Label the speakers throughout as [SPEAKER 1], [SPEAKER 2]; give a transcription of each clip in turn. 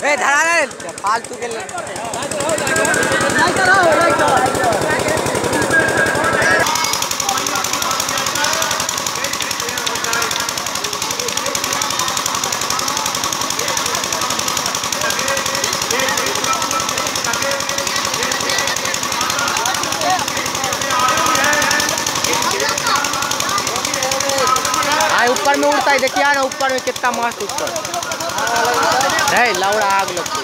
[SPEAKER 1] ए धरा रे फालतू के ऊपर में उड़ता है, देखिए ना ऊपर में कितना मस्त ऊपर है लौड़ा आग लगती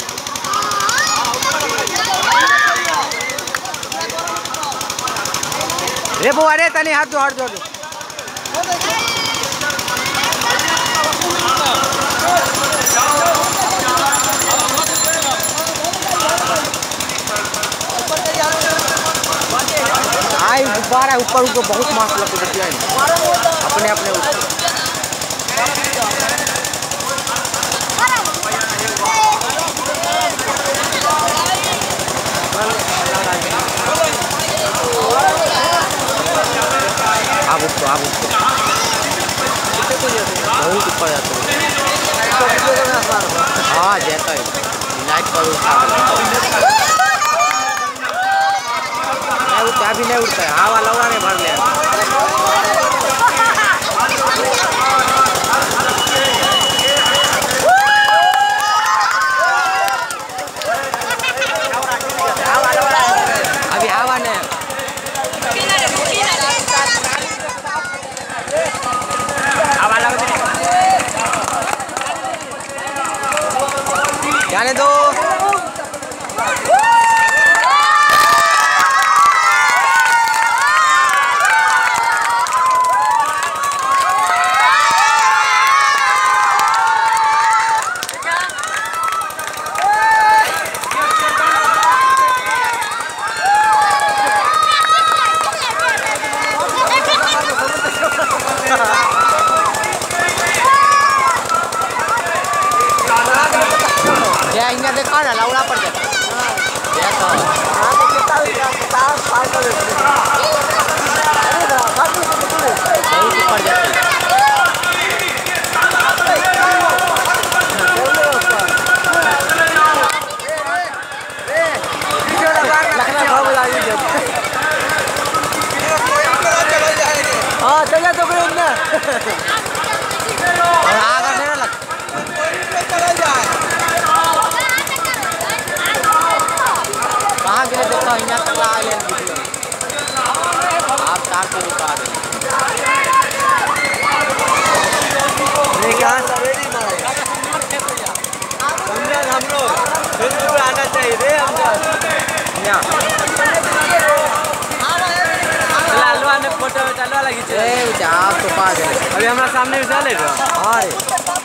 [SPEAKER 1] रे बुआ रे तनी हाथ जो आई गुब्बारा ऊपर बहुत मस्त लगता है अपने अपने ऊपर आप बहुत ऊपर जाते हैं। हाँ जाता है लाइट पर उठा भी नहीं उठता है, हवा लौड़ा नहीं भर ले अभी हवा नहीं जाने दो। देखा ना लौड़ा पड़ जाता हाँ चला तो यहाँ तक आप चार से रुका हम लोग आना चाहिए रे फोटो में चलवा लगी आप तो पास अभी हमारा सामने भी चले हाँ